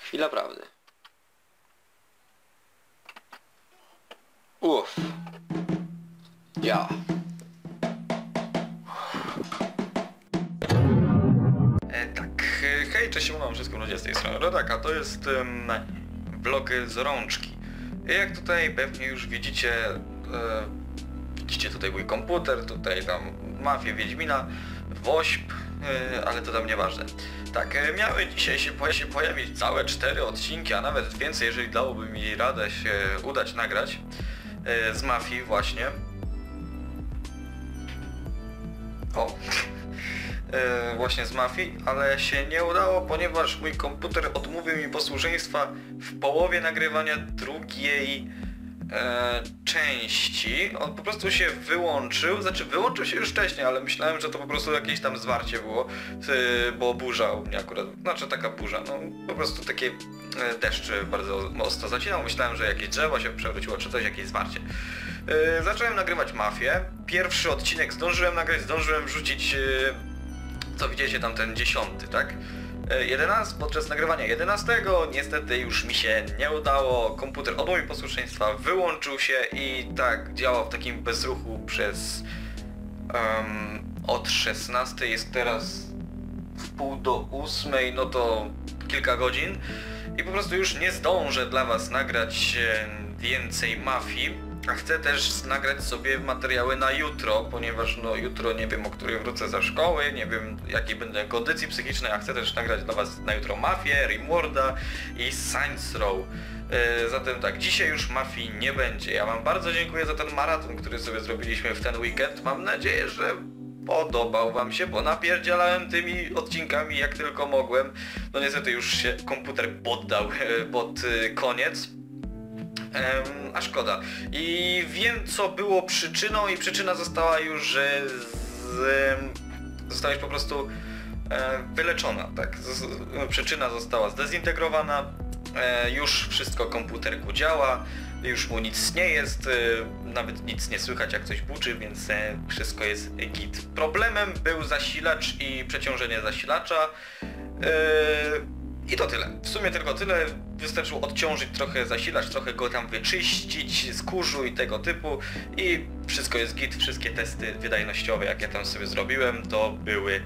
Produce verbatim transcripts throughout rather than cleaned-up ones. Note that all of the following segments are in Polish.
Chwila prawdy. Uff. Ja. E, tak, hej, cześć, mam wszystkim ludzie z tej strony Rodaka, to jest um, vlog z rączki. Jak tutaj pewnie już widzicie, e, widzicie tutaj mój komputer, tutaj tam Mafię Wiedźmina, Wośp, e, ale to tam nieważne. Tak, e, miały dzisiaj się, się pojawić całe cztery odcinki, a nawet więcej, jeżeli dałoby mi radę się udać nagrać e, z Mafii właśnie. O! E, właśnie z Mafii, ale się nie udało, ponieważ mój komputer odmówił mi posłuszeństwa w połowie nagrywania drugiej e, części. On po prostu się wyłączył, znaczy wyłączył się już wcześniej, ale myślałem, że to po prostu jakieś tam zwarcie było, e, bo burza u mnie akurat, znaczy taka burza, no po prostu takie e, deszcz bardzo mocno zacinał, myślałem, że jakieś drzewo się przewróciło, czy coś, jakieś zwarcie. E, zacząłem nagrywać Mafię, pierwszy odcinek zdążyłem nagrać, zdążyłem wrzucić e, co widzicie tam ten dziesiąty, tak? jedenasty, podczas nagrywania jedenastego niestety już mi się nie udało, komputer odmówił posłuszeństwa, wyłączył się i tak działał w takim bezruchu przez um, od szesnastej, jest teraz w pół do ósmej, no to kilka godzin i po prostu już nie zdążę dla was nagrać więcej Mafii. A chcę też nagrać sobie materiały na jutro, ponieważ no jutro nie wiem, o której wrócę ze szkoły, nie wiem jakiej będę kondycji psychicznej, a chcę też nagrać dla was na jutro Mafię, Rimworlda i Saints Row. Yy, zatem tak, dzisiaj już Mafii nie będzie. Ja wam bardzo dziękuję za ten maraton, który sobie zrobiliśmy w ten weekend. Mam nadzieję, że podobał wam się, bo napierdzielałem tymi odcinkami jak tylko mogłem. No niestety już się komputer poddał yy, pod yy, koniec. Um, a szkoda. I wiem, co było przyczyną i przyczyna została już z, z, została już po prostu e, wyleczona, tak? Z, przyczyna została zdezintegrowana, e, już wszystko komputerku działa, już mu nic nie jest, e, nawet nic nie słychać jak coś buczy, więc e, wszystko jest git. Problemem był zasilacz i przeciążenie zasilacza. E, I to tyle. W sumie tylko tyle. Wystarczyło odciążyć trochę zasilacz, trochę go tam wyczyścić z kurzu i tego typu i wszystko jest git. Wszystkie testy wydajnościowe, jakie tam sobie zrobiłem, to były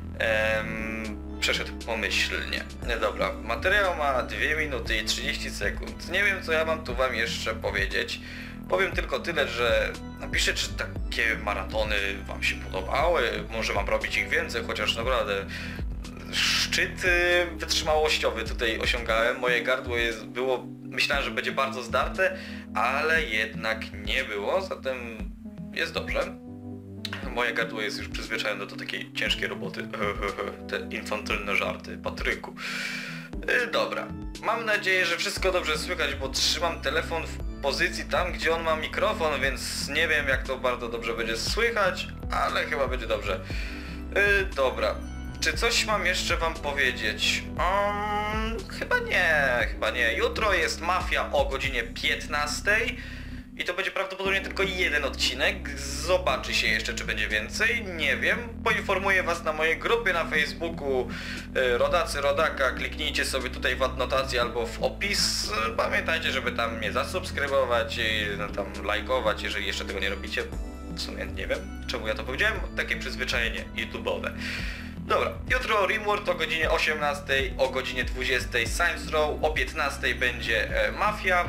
em, przeszedł pomyślnie. Dobra, materiał ma dwie minuty i trzydzieści sekund. Nie wiem, co ja mam tu wam jeszcze powiedzieć. Powiem tylko tyle, że napiszcie, czy takie maratony wam się podobały. Może mam robić ich więcej, chociaż naprawdę szczyt wytrzymałościowy tutaj osiągałem. Moje gardło jest, było, myślałem, że będzie bardzo zdarte, ale jednak nie było, zatem jest dobrze. Moje gardło jest już przyzwyczajone do takiej ciężkiej roboty. Te infantylne żarty, Patryku. Dobra, mam nadzieję, że wszystko dobrze słychać, bo trzymam telefon w pozycji tam, gdzie on ma mikrofon, więc nie wiem, jak to bardzo dobrze będzie słychać, ale chyba będzie dobrze. Dobra. Czy coś mam jeszcze wam powiedzieć? Um, chyba nie, chyba nie. Jutro jest Mafia o godzinie piętnastej i to będzie prawdopodobnie tylko jeden odcinek. Zobaczy się jeszcze, czy będzie więcej, nie wiem. Poinformuję was na mojej grupie na Facebooku Rodacy Rodaka. Kliknijcie sobie tutaj w adnotację albo w opis. Pamiętajcie, żeby tam mnie zasubskrybować i tam lajkować, jeżeli jeszcze tego nie robicie. W sumie nie wiem, czemu ja to powiedziałem. Takie przyzwyczajenie YouTube'owe. Dobra, jutro Rimworld o godzinie osiemnastej, o godzinie dwudziestej Saints Row, o piętnastej będzie e, Mafia.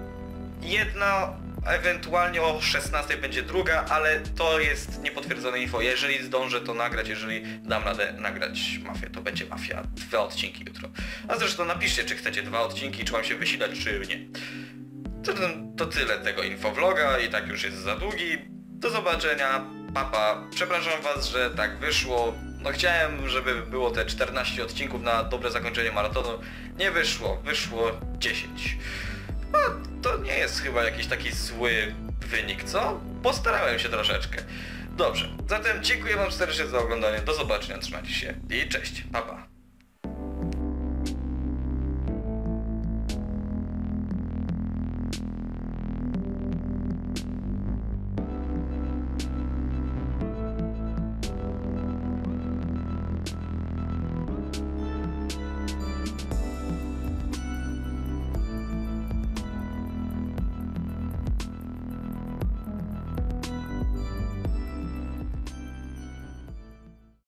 Jedna, ewentualnie o szesnastej będzie druga, ale to jest niepotwierdzone info. Jeżeli zdążę to nagrać, jeżeli dam radę nagrać Mafię, to będzie Mafia. Dwa odcinki jutro. A zresztą napiszcie, czy chcecie dwa odcinki, czy mam się wysilać, czy nie. To, to tyle tego infovloga i tak już jest za długi. Do zobaczenia, papa. Przepraszam was, że tak wyszło. No chciałem, żeby było te czternaście odcinków na dobre zakończenie maratonu. Nie wyszło, wyszło dziesięć. No, to nie jest chyba jakiś taki zły wynik, co? Postarałem się troszeczkę. Dobrze, zatem dziękuję wam serdecznie za oglądanie, do zobaczenia, trzymajcie się i cześć, pa pa.